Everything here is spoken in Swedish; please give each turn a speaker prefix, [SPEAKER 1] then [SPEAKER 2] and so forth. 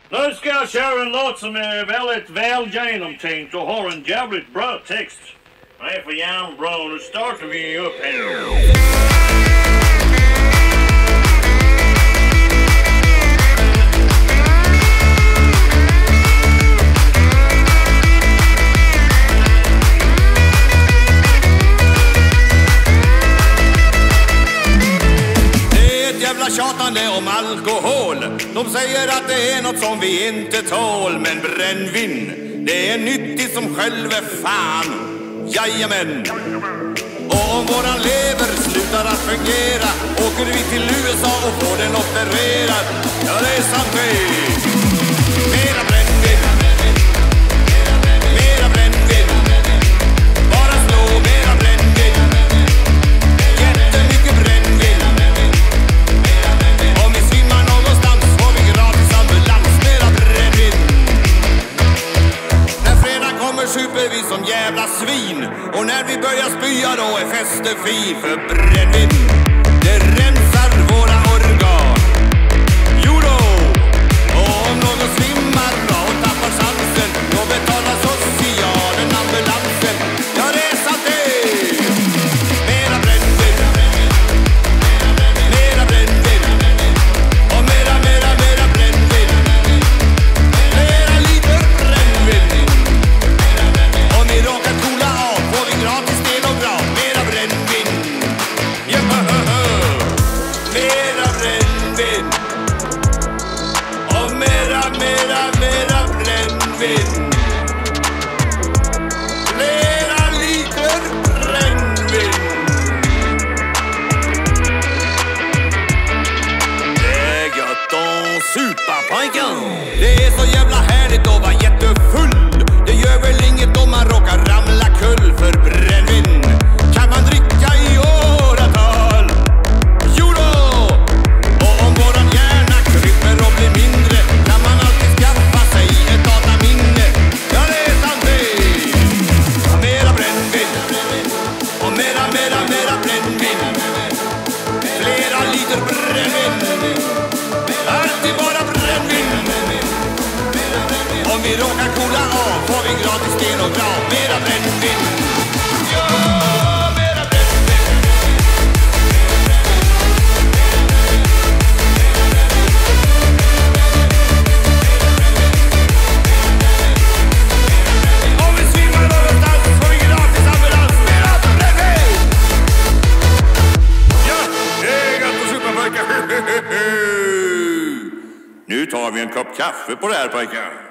[SPEAKER 1] Nu ska jag köra en låt som är väldigt väl genomtänkt och har en jävligt bra text. Nej, för jävla bra. Nu startar vi upp här.
[SPEAKER 2] Tjatande om alkohol. De säger att det är något som vi inte tål. Men brännvin, det är nyttigt som själva fan. Jajamän. Och om våran lever slutar att fungera, åker vi till USA och får den opererad. Ja, det är sant det. Mera brännvin. Mera brännvin. Bara slå mera brännvin. Jättemycket brännvin. Super vi som jävla svin. Och när vi börjar spya då är festen fin. För brännvin, det rensar våra organ. Jo då. Och om någon svimmar och tappar sansen, då betalar socialen ambulansen. Ja, det är sant det. Mera brännvin. Mera brännvin. Och mera brännvin. Mera liter brännvin. Vi råkar kola av, får vi gratis del och bra. Mera brännvin. Ja, mera brännvin. Och mera brännvin. Flera liter brännvin. Det är gött att supa, pojken. Det är så jävla härligt att vara jättefull. Det gör väl inget om man råkar ramla kull. För brännvin kan man dricka i åratal. Jo då. Och om våran hjärna kryper och blir mindre, kan man alltid skaffa sig ett dataminne. Ja, det är sant det. Mera brännvin. Och mera brännvin. Flera liter brännvin. Alltid bara brännvin. Om vi råkar kola av, får vi gratis del och bra. Mera brännvin. Ja, mera brännvin. Om vi svimmar någonstans, får vi gratis ambulans. Mera brännvin. Ja, det är gott att supa, pojkar. Nu tar vi en kopp kaffe på det här, pojkar.